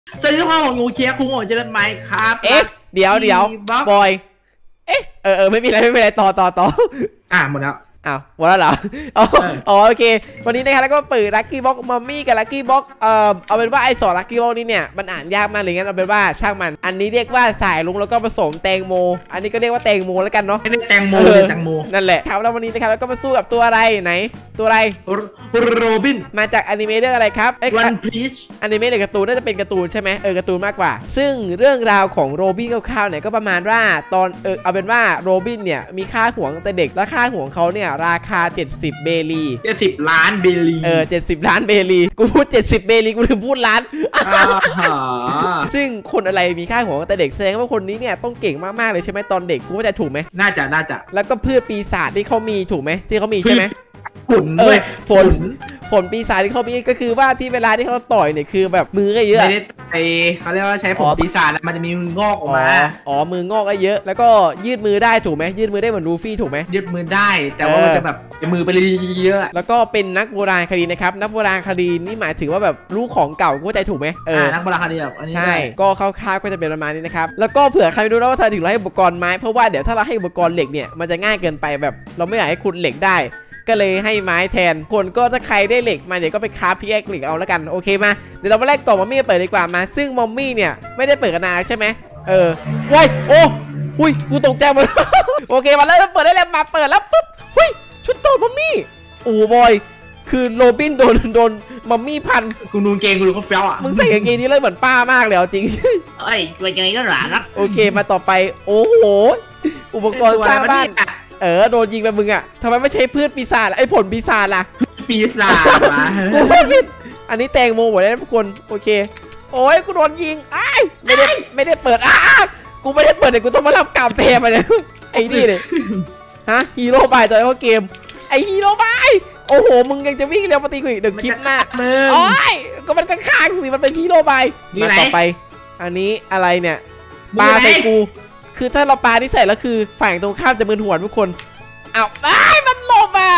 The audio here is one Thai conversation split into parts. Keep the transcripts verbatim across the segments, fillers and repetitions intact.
สวัสดีทุกคนผมยูเคียคุงผมจะเล่นไมค์ครับเอ๊ะเดี๋ยวเดี๋ยวบอยเอ๊ะเออเออไม่มีอะไรไม่มีอะไรต่อต่อต่ออ่ะหมดแล้วอ้าวหมดแล้วเหรออ๋อโอเควันนี้นะครับแล้วก็เปิดลัคกี้บ็อกมัมมี่กับลัคกี้บ็อกเอ่อเอาเป็นว่าไอ้สองลัคกี้บ็อกนี้เนี่ยมันอ่านยากมากเลยงั้นเอาเป็นว่าช่างมันอันนี้เรียกว่าสายลุงแล้วก็ผสมแตงโมอันนี้ก็เรียกว่าแตงโมแล้วกันเนาะไม่ได้แตงโมเลยแตงโมนั่นแหละครับแล้ววันนี้นะครับแล้วก็มาสู้กับตัวอะไรไหนตัวอะไรโรบินมาจากอนิเมะเรื่องอะไรครับวันพีชอนิเมะหรือการ์ตูนน่าจะเป็นการ์ตูนใช่ไหมเออการ์ตูนมากกว่าซึ่งเรื่องราวของโรบินคร่าวๆเนี่ยก็ประมาณว่าตอนเออเอาเป็นว่าโรบินเนี่ยมีค่าหัวตั้งแต่เด็กและค่าหัวเขาเนี่ยราคาเจ็ดสิบเบลีเจ็ดสิบล้านเบลีเออเจ็ดสิบล้านเบลีกูพูดเจ็ดสิบเบลีกูลืมพูดล้านซึ่งคนอะไรมีค่าหัวตั้งแต่เด็กแสดงว่าคนนี้เนี่ยต้องเก่งมากๆเลยใช่ไหมตอนเด็กกูว่าจะถูกไหมน่าจะน่าจะแล้วก็พืชปีศาจที่เขามีถูกไหมที่เขามีใช่ไหมผลด้วยผลผลปีศาจที่เขามีก็คือว่าที่เวลาที่เขาต่อยเนี่ยคือแบบมือก็เยอะไม่ได้ไอเขาเรียกว่าใช้ผลปีศาจมันจะมีมืองอกออกมาอ๋อมืองอกก็เยอะแล้วก็ยืดมือได้ถูกไหมยืดมือได้เหมือนลูฟี่ถูกไหมยืดมือได้แต่ว่ามันจะแบบมือไปเยอะแล้วก็เป็นนักโบราณคดีนะครับนักโบราณคดีนี่หมายถึงว่าแบบรู้ของเก่าเข้าใจถูกไหมเออนักโบราณคดีแบบใช่ก็คร่าวๆก็จะเป็นประมาณนี้นะครับแล้วก็เผื่อใครไม่รู้นะว่าถ้าถึงเราให้อุปกรณ์ไม้เพราะว่าเดี๋ยวถ้าเราให้อุปกรณ์เหล็กเนี่ยมันจะง่ายเกินไปแบบเราไม่อยากให้ขุดเหล็กได้ก็เลยให้ไม้แทนคนก็ถ้าใครได้เหล็กมาเดี๋ยวก็ไปคราฟพิกแอคเหล็กเอาแล้วกันโอเคมาเดี๋ยวเรามาแลกกล่องมัมมี่เปิดดีกว่ามาซึ่งมัมมี่เนี่ยไม่ได้เปิดกันนานใช่ไหมเออว้ายโอ้หุยกูตกใจหมดโอเคมาแล้วเปิดได้แล้วมาเปิดแล้วปุ๊บหุยชุดโตมัมมี่โอ้บอยคือโรบินโดนโดนมัมมี่พันกูนูนเกงกูดูเขาเฟี้ยวอ่ะมึงใส่กางเกงนี้เลยเหมือนป้ามากเลยจริงเอ้ยตัวยังไงก็หลานักโอเคมาต่อไปโอ้โหอุปกรณ์สร้างบ้านเออโดนยิงไปมึงอ่ะทำไมไม่ใช้พืชปีศาจไอ้ผลปีศาจล่ะปีศาจอันนี้แตงโมหมดแล้วทุกคนโอเคโอ้ยกูโดนยิงไอ้ไม่ได้ไม่ได้เปิดอ้ากูไม่ได้เปิดเลยกูต้องมาทำกาวเทมาเนี่ยไอ้นี่เลยฮะฮีโร่บายตอนเขาเกมไอ้ฮีโร่บายโอ้โหมึงยังจะวิ่งเร็วปฏิกิริยาเดี๋ยวคลิปหน้าโอ้ยก็มันข้างๆสิมันเป็นฮีโร่บายมาต่อไปอันนี้อะไรเนี่ยปลาใส่กูคือถ้าเราปาที่ใส่แล้วคือฝ่ายตรงข้ามจะมึนหัวทุกคนเอาไอ้มันหลบอ่ะ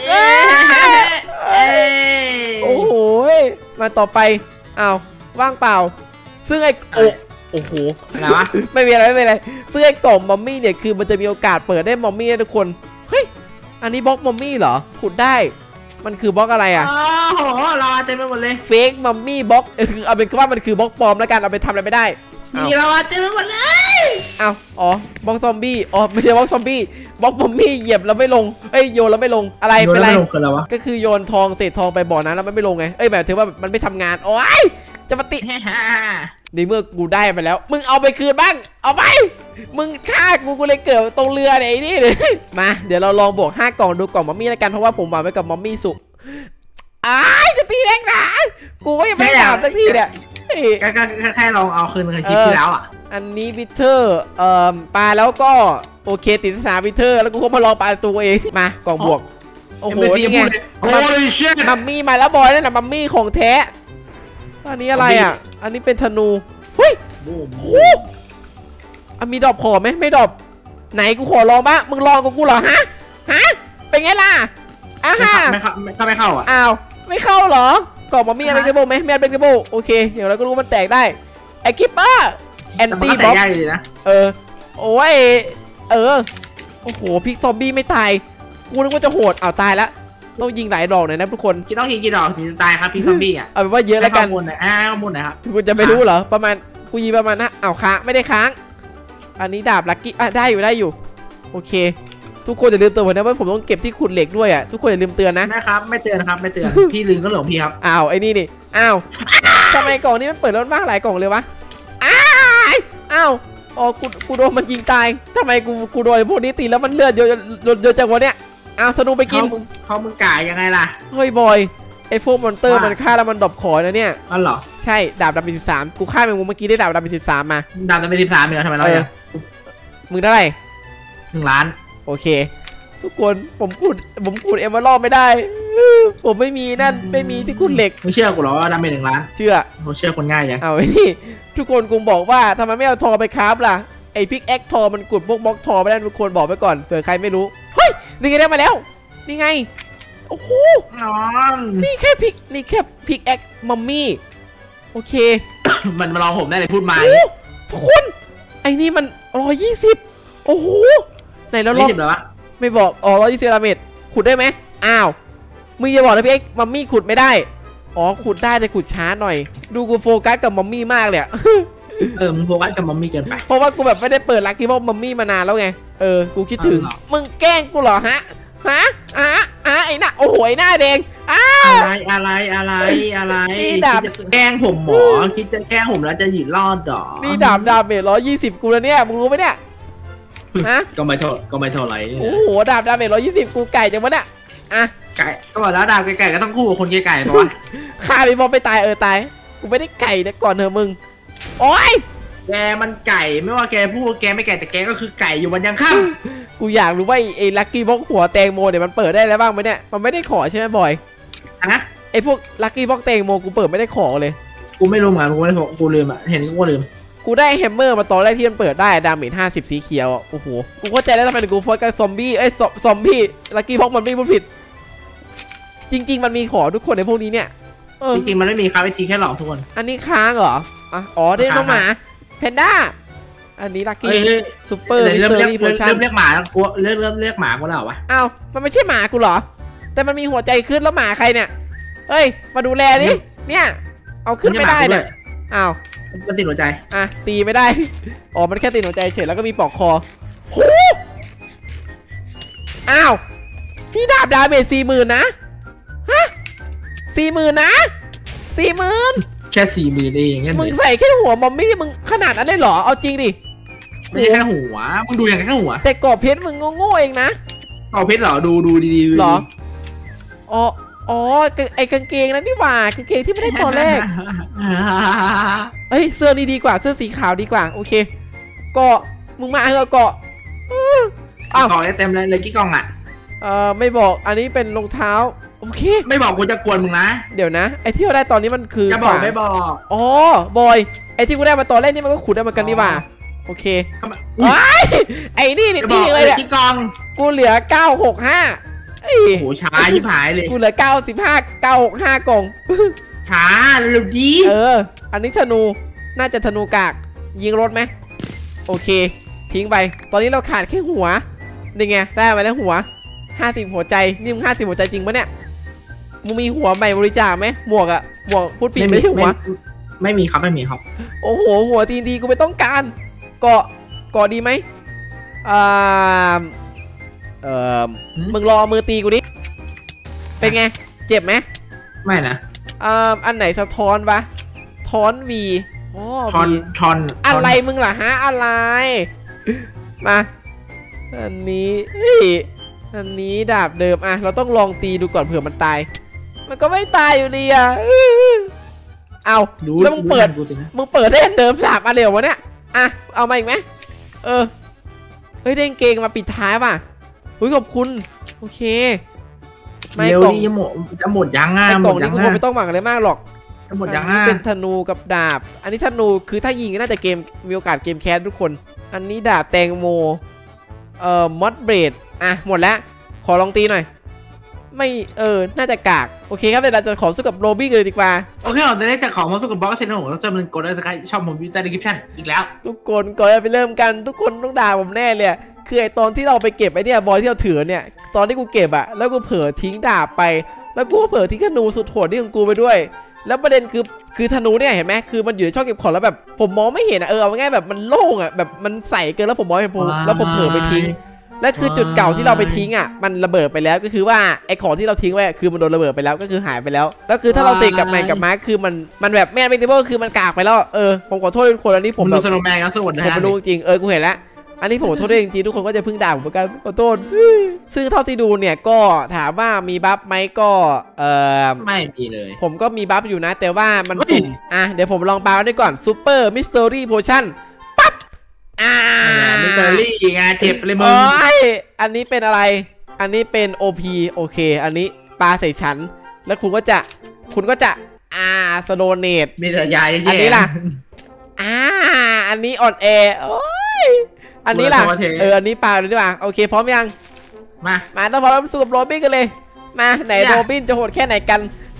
โอ้โหมาต่อไปอ้าวว่างเปล่าซึ่งไอ้โอ้โอ้โหอะไรวะไม่มีอะไรไม่มีอะไรซึ่งไอ้กล่องมัมมี่เนี่ยคือมันจะมีโอกาสเปิดได้มัมมี่ทุกคนเฮ้ยอันนี้บล็อกมัมมี่เหรอขุดได้มันคือบล็อกอะไรอ่ะโอ้โหรอเต็มไปหมดเลยเฟกมัมมี่บล็อกคือเอาเป็นว่ามันคือบล็อกปลอมแล้วกันเอาไปทำอะไรไม่ได้มีเราเต็มไปหมดเลยอ้าวอ๋อบล็อกซอมบี้อ๋อไม่ใช่บล็อกซอมบี้บล็อกมัมมี่เหยียบแล้วไม่ลงเอ้ยโยนแล้วไม่ลงอะไรเป็นไรก็คือโยนทองเศษทองไปบ่อนั้นแล้วมันไม่ลงไงเอ้ยแบบถือว่ามันไม่ทำงานโอ้ยจะมาติในเมื่อกูได้ไปแล้วมึงเอาไปคืนบ้างเอาไปมึงฆ่ากูกูเลยเกิดตรงเรือไอ้นี่เลยมาเดี๋ยวเราลองบวกห้ากล่องดูกล่องมัมมี่แล้วกันเพราะว่าผมวางไว้กับมัมมี่สุอ้ายจะตีแรงหนากูก็ยังไม่ได้สักทีเนี่ยก็แค่ลองเอาคืนในคลิปที่แล้วอ่ะอันนี้วิเทอร์เอ่อปลาแล้วก็โอเคติดสนามวิเทอร์แล้วกูก็มาลองปลาตัวเองมากล่องบวกโอ้โหนี่ไงมัมมี่มาแล้วบอยนั่นแหละมัมมี่ของแท้อันนี้อะไรอ่ะอันนี้เป็นธนูเฮ้ยโอ้โหอันมีดอกขอไหมไม่ดอกไหนกูขอลองบ้างมึงลองกับกูเหรอฮะฮะเป็นไงล่ะอ้าวไม่เข้าไม่เข้าอ่ะอ้าวไม่เข้าเหรอกล่องมัมมี่เป็นกระโบไหมไม่เป็นกระโบโอเคอย่างเราก็รู้มันแตกได้ไอคิปเปอร์แอนตี้บ็อกเออโอ้ยเออโอ้โหพิกซอมบี้ไม่ตายกูนึกว่าจะโหดเอาตายแล้วต้องยิงหลายดอกหน่อยนะทุกคนต้องยิงกี่ดอกถึงจะตายครับพิกซอมบี้อ่ะเอาเป็นว่าเยอะแล้วกันข้อมูลนะอ่าข้อมูลนะครับคุณจะไม่รู้เหรอประมาณกูยิงประมาณนะเอาค้างไม่ได้ค้างอันนี้ดาบลัคกี้อ่ะได้อยู่ได้อยู่โอเคทุกคนอย่าลืมเตือนผมนะว่าผมต้องเก็บที่ขุดเหล็กด้วยอ่ะทุกคนอย่าลืมเตือนนะนะครับไม่เตือนนะครับไม่เตือนพี่ลืมก็หลงพี่ครับอ้าวไอ้นี่นี่อ้าวทำไมกล่องนี้มันเปิดแล้วมากหลายกล่องเลยวะอ้าวอ้าวอ๋อกูกูโดนมันยิงตายทำไมกูกูโดนพวกนี้ตีแล้วมันเลือดเยอะเยอะจังวะเนี่ยอ้าวธนูไปกินเขามึงก่ายยังไงล่ะเฮ้ยบอยไอ้พวกมอนเตอร์มันฆ่าแล้วมันดรอปขอนะเนี่ยอ๋อเหรอใช่ดาบดำเป็นสิบสามกูฆ่าแมงมุมเมื่อกี้ได้ดาบดำเป็นสิบสามมาดาบดำเป็นสิบสามเหรอทำไมเราเนี่ยมึงเท่าไหร่หนึ่งล้านโอเคทุกคนผมขุดผมขุดเอเมอรัลด์ไม่ได้ผมไม่มีนั่นไม่มีที่ขุดเหล็กไม่เชื่อกูหรอว่าดำเป็นหนึ่งล้านเชื่อผมเชื่อคนง่ายยังเอาไอ้นี่ทุกคนคงบอกว่าทำไมไม่เอาทอไปคราฟล่ะไอพิกแอคทอมันกุดพวกบล็อกทอไม่ได้ทุกคนบอกไปก่อนเผื่อใครไม่รู้เฮ้ยนี่ไงได้มาแล้วนี่ไงโอ้โหนี่แค่พิกนี่แค่พิกแอคมัมมี่โอเคมันมาลองผมได้เลยพูดมาทุกคนไอ้นี่มันร้อยยี่สิบโอ้โหไหนเราลองไม่บอกอ๋อร้อยยี่สิบดาเมจขุดได้ไหมอ้าวมึงอย่าบอกนะพี่เอ็กมัมมี่ขุดไม่ได้อ๋อขุดได้แต่ขุดช้าหน่อยดูกูโฟกัสกับมัมมี่มากเลยเออมึงโฟกัสกับมัมมี่เกินไปเพราะว่ากูแบบไม่ได้เปิดลักกี้บ็อกมัมมี่มานานแล้วไงเออกูคิดถึงมึงแกล้งกูเหรอฮะฮะอ่ะอ่ะไอ้หน้าโอ้โหไอ้หน้าแดงอะไรอะไรอะไรอะไรคิดจะแกล้งผมหมอคิดจะแกล้งผมแล้วจะหยิบรอดหรอนี่ดาบดาเมจร้อยยี่สิบกูแล้วเนี่ยมึงรู้ไหมเนี่ยฮะก็ไม่เท่าก็ไม่เท่าไรโอ้โหดาบดาเมจร้อยยี่สิบกูไก่จังวะเนี่ยอ่ะไก่ก็บอกแล้วดาบไก่ก็ต้องคู่กับคนไก่ๆป่ะฆ่าไปบอมไปตายเออตายกูไม่ได้ไก่นะก่อนเถอะมึงโอ้ยแกมันไก่ไม่ว่าแกพูดแกไม่ไก่แต่แกก็คือไก่อยู่วันยังค่ำกูอยากรู้ว่าไอ้ลักกี้บ็อกหัวแตงโมเนี่ยมันเปิดได้แล้วบ้างไหมเนี่ยมันไม่ได้ขอใช่ไหมบอยอะไอ้พวกลักกี้บ็อกแตงโมกูเปิดไม่ได้ขอเลยกูไม่รู้เหมือนกูไม่ได้กูลืมอ่ะเห็นกูลืมกูได้แฮมเมอร์มาตอนแรกที่มันเปิดได้ดาเมจห้าสิบสีเขียวโอ้โหกูเข้าใจแล้วทำไมกูโฟกัสซอมบี้ไอ้ซอมบี้ลักกี้บ็อกมันไม่พูดผิดจริงๆมันมีขอทุกคนในพวกนี้เนี่ยจริงๆมันไม่มีค้างไอทีแค่หลอกทุกคนอันนี้ค้างเหรออ๋อได้น้องหมาแพนด้าอันนี้ลักกี้ซูเปอร์เริ่มเรียกเริ่มเรียกหมากูเริ่มเริ่มเรียกหมากูแล้ววะอ้าวมันไม่ใช่หมากูเหรอแต่มันมีหัวใจขึ้นแล้วหมาใครเนี่ยเฮ้ยมาดูแลดิเนี่ยเอาขึ้นไม่ได้เนี่ยอ้าวมันติดหัวใจอ่ะตีไม่ได้อ๋อมันแค่ติดหัวใจเฉยแล้วก็มีปอกคอโหอ้าวที่ดาบดาเมจสี่หมื่นนะฮะสี่หมื่นนะสี่หมื่นแค่สี่หมื่นเองมึงใส่แค่หัวมัมมี่มึงขนาดนั้นเลยเหรอเอาจริงดิไม่ใช่แค่หัวมึงดูอย่างแค่หัวแต่กรอบเพชรมึงโง่ๆเองนะกรอบเพชรเหรอดูดูดีๆเหรออ๋ออ๋อไอกางเกงนั้นนี่หว่ากางเกงที่ไม่ได้ตอนแรกเฮ้ยเสื้อนี้ดีกว่าเสื้อสีขาวดีกว่าโอเคเกาะมึงมาเถอะเกาะอ้าวเกาะเต็มเลยเลยกี่กล่องอ่ะเออไม่บอกอันนี้เป็นรองเท้าโอเคไม่บอกกูจะกวนมึงนะเดี๋ยวนะไอที่เราได้ตอนนี้มันคือจะบอกไม่บอกอ๋อบอยไอที่กูได้มาตอนแรกนี่มันก็ขุดได้เหมือนกันนี่หว่าโอเคไอ้นี่นี่ตีเลยเนี่ยกูเหลือเก้าหกห้าโอ้โหช้ายิ่งหายเลยกูเหลือเก้าสิบห้าเก้าหกห้ากล่องช้าเร็วดีเอออันนี้ธนูน่าจะธนูกากยิงรถไหมโอเคทิ้งไปตอนนี้เราขาดแค่หัวนี่ไงได้มาแล้วหัวห้าสิบหัวใจนี่มึงห้าสิบหัวใจจริงปะเนี่ยมึงมีหัวใหม่บริจาคไหมหมวกอะหมวกพูดปิดไม่ใช่หัวไม่มีครับไม่มีครับโอ้โหหัวทีดีกูไม่ต้องการเกาะเกาะดีไหมอ่าเอ่อมึงรอมือตีกูดิเป็นไงเจ็บไหมไม่นะอ่าอันไหนสะท้อนวะท้อนวีอ๋อทอนทอนอะไรมึงล่ะฮะอะไรมาอันนี้อันนี้ดาบเดิมอ่ะเราต้องลองตีดูก่อนเผื่อมันตายมันก็ไม่ตายอยู่ดีอ่ะเอาแล้วมึงเปิดมึงเปิดได้เดิมสามอันเร็ววะเนี่ยอ่ะเอามาอีกไหมเออเฮ้ยเด้งเกงมาปิดท้ายป่ะอุ้ยขอบคุณโอเคไม่กล่องจะหมดจะหมดยังอ่ะกล่องนี้กูไม่ต้องหวังอะไรมากหรอกจะหมดยังอ่ะเป็นธนูกับดาบอันนี้ธนูคือถ้ายิงน่าจะเกมมีโอกาสเกมแคสทุกคนอันนี้ดาบแตงโมเอ่อมอดเบรดอ่ะหมดแล้วขอลองตีหน่อยไม่เออน่าจะกากโอเคครับเดี๋ยวเราจะขอสู้กับโรบี้กันเลยดีกว่าโอเคเราจะได้จากของมาสู้กับบล็อกเซนของเราจะเป็นกดอะไรสักชอบผมวิจัยในคลิปชั่นอีกแล้วทุกคนก่อนจะไปเริ่มกันทุกคนต้องด่าผมแน่เลยคือไอตอนที่เราไปเก็บไอเนี่ยบอลที่เราถือเนี่ยตอนที่กูเก็บอะแล้วกูเผลอทิ้งดาบไปแล้วกูเผลอทิ้งธนูสุดโหดที่ของกูไปด้วยแล้วประเด็นคือคือธนูเนี่ยเห็นไหมคือมันอยู่ในช่องเก็บของแล้วแบบผมมองไม่เห็นอะเออเอาง่ายแบบมันโล่งอะแบบมันใส่เกินแล้วผมมองเห็นผมแล้วผมเผลอไปทิ้งและคือจุดเก่าที่เราไปทิ้งอ่ะมันระเบิดไปแล้วก็คือว่าไอของที่เราทิ้งไว้คือมันโดนระเบิดไปแล้วก็คือหายไปแล้วแล้วคือถ้าเราเสกกับแมนกับมาร์คคือมันมันแบบแมนเป็นดิเบิลคือมันกากไปแล้วเออผมขอโทษทุกคนอันนี้ผมดูสโนว์แมนกันสวดนะผมไม่รู้จริงเออกูเห็นแล้วอันนี้ผมขอโทษจริงๆทุกคนก็จะพึ่งด่าผมเหมือนกันขอโทษซึ่งเท่าที่ดูเนี่ยก็ถามว่ามีบัฟไหมก็เออไม่มีเลยผมก็มีบัฟอยู่นะแต่ว่ามันสุ่มอ่ะเดี๋ยวผมลองปาด้วยก่อนซูเปอร์มิสเตอรี่โพชั่นอ่ามิสเตอรี่ไงเจ็บเลยมึงอันนี้เป็นอะไรอันนี้เป็น โอ พี โอเคอันนี้ปลาใส่ฉันแล้วคุณก็จะคุณก็จะอ่าสโลเนตมีแต่ยายอันนี้ล่ะอ่าอันนี้อ่อนแอโอ้ยอันนี้ล่ะเอออันนี้ปลาเลยดีกว่าโอเคพร้อมยังมามาต้องพร้อมสู้กับโรบินกันเลยมาไหนโรบินจะโหดแค่ไหนกันจ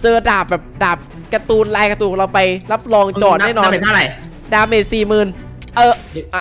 เจอดาบแบบดาบการ์ตูนลายการ์ตูนเราไปรับรองจอดแน่นอนดาเมจเท่าไหร่ดาเมจสี่หมื่นเอออะ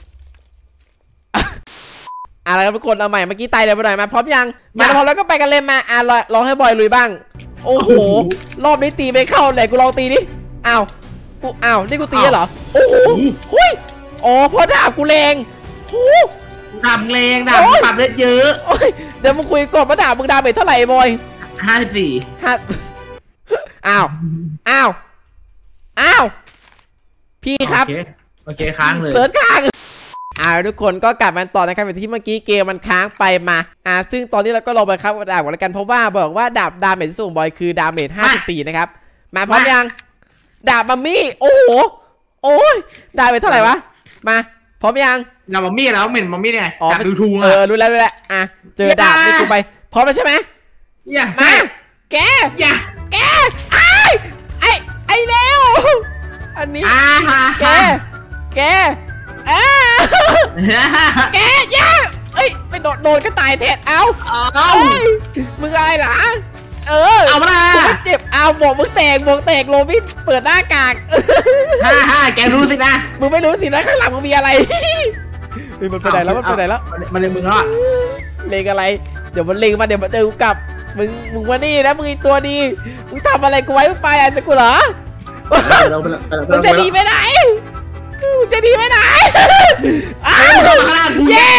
อะไรครับทุกคนเอาใหม่เมื่อกี้ตายเลยไปหน่อยมาพร้อมยังมาพร้อมแล้วก็ไปกันเลยมาอ่ะลองให้บอยลุยบ้างโอ้โหรอบนี้ตีไม่เข้าไหนกูลองตีดิอ้าวกูอ้าวนี่กูตีเหรอโอ้โหหุยอ๋อเพราะดาบกูแรงหูดาบแรงดาบปรับเลือดเยอะเดี๋ยวมึงคุยก่อนว่าดาบมึงดาเมจเท่าไหร่บอยห้าสิบสี่ห้าอ้าวอ้าวอ้าวพี่ครับโอเคค้างเลยเสิร์ชค้างอ่าทุกคนก็กลับมาต่อนะครับอย่างที่เมื่อกี้เกมมันค้างไปมาอ่าซึ่งตอนนี้เราก็ลองไปครับดาบกันแล้วกันเพราะว่าบอกว่าดาบดาเมจสูงบอยคือดาเมจห้าสิบสี่นะครับมาพร้อมยังดาบมัมมี่โอ้โหโอ้ยดาเมจเท่าไหร่วะมาพร้อมยังดาบมัมมี่แล้วเหม็นมัมมี่ไงดาบดูทูเออรู้แล้วรู้แล้วอ่ะเจอดาบนี่กูไปพร้อมแล้วใช่ไหมอย่ามาแกอย่าแกไอ้ไอ้ไอ้เร็วอันนี้แกแกเออแกย่าเอ้ยไปโดนโดนก็ตายแทนเอาเอามึงอะไรล่ะเออเอามาเจ็บเอาบอกมึงแตกบอกแตกโรบินเปิดหน้ากากฮ่าฮ่าแกรู้สินะมึงไม่รู้สินะข้างหลังมึงมีอะไรมันไปไหนแล้วมันไปไหนแล้วมันเล็งมึงแล้วเล็งอะไรเดี๋ยวมันเล็งมาเดี๋ยวมันเจอกูกลับมึงมึงมานี่นะมึงอีตัวดีมึงทำอะไรกูไว้ไปอ่ะจะกูเหรอมึงจะดีไปไหนจะดีไปไหนอ้าวเย้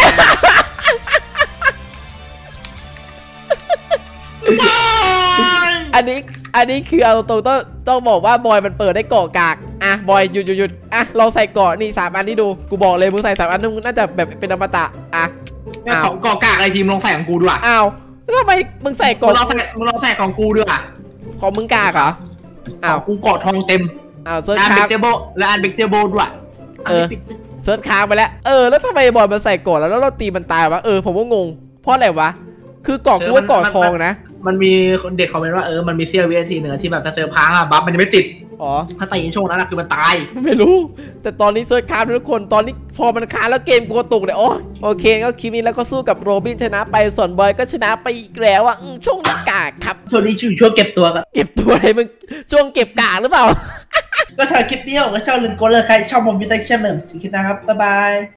อันนี้อันนี้คือเอาตรงต้องต้องบอกว่าบอยมันเปิดได้เกาะกากอ่ะบอยหยุดหยุดหยุดอ่ะเราใส่เกาะนี่สามอันนี้ดูกูบอกเลยมึงใส่สามอันนึงน่าจะแบบเป็นอมตะอ่ะเกาะกากอะไรทีมลองใส่ของกูด้วยอ้าวทำไมมึงใส่เกาะมึงลองใส่มึงลองใส่ของกูด้วยของมึงกากเหรออ้าวกูเกาะทองเต็มอ้าวเซิร์ชค้างเบเตเบิลและอันเบกเตเบิลด้วยเออเซิร์ชค้างไปแล้วเออแล้วทำไมบอลมันใส่เกาะแล้วแล้วเราตีมันตายวะเออผมว่างงเพราะอะไรวะคือเกาะกูว่าเกาะทองนะมันมีเด็กคอมเมนต์ว่าเออมันมีเซี่ยววินาทีหนึ่งที่แบบถ้าเซิร์ฟค้างอะบัฟมันจะไม่ติดอ๋อถ้าตีช่วงนั้นคือมันตายไม่รู้แต่ตอนนี้เซิร์ชค้างทุกคนตอนนี้พอมันค้างแล้วเกมกูตกเลยโอ้โอเคก็คลิปนี้แล้วก็สู้กับโรบินชนะไปส่วนบอยก็ชนะไปอีกแล้วอ่ะช่วงนี้กากครับช่วงนี้ช่วงเก็บตัวครับเก็บตัวอะไรมึงช่วงเก็บกากหรือเปล่าก็ชอบคลิปนี้ผมก็ชอบลืมกดเลยใครชอบผมมีแต่เช่นหนึ่งคลิปนะครับบ๊ายบาย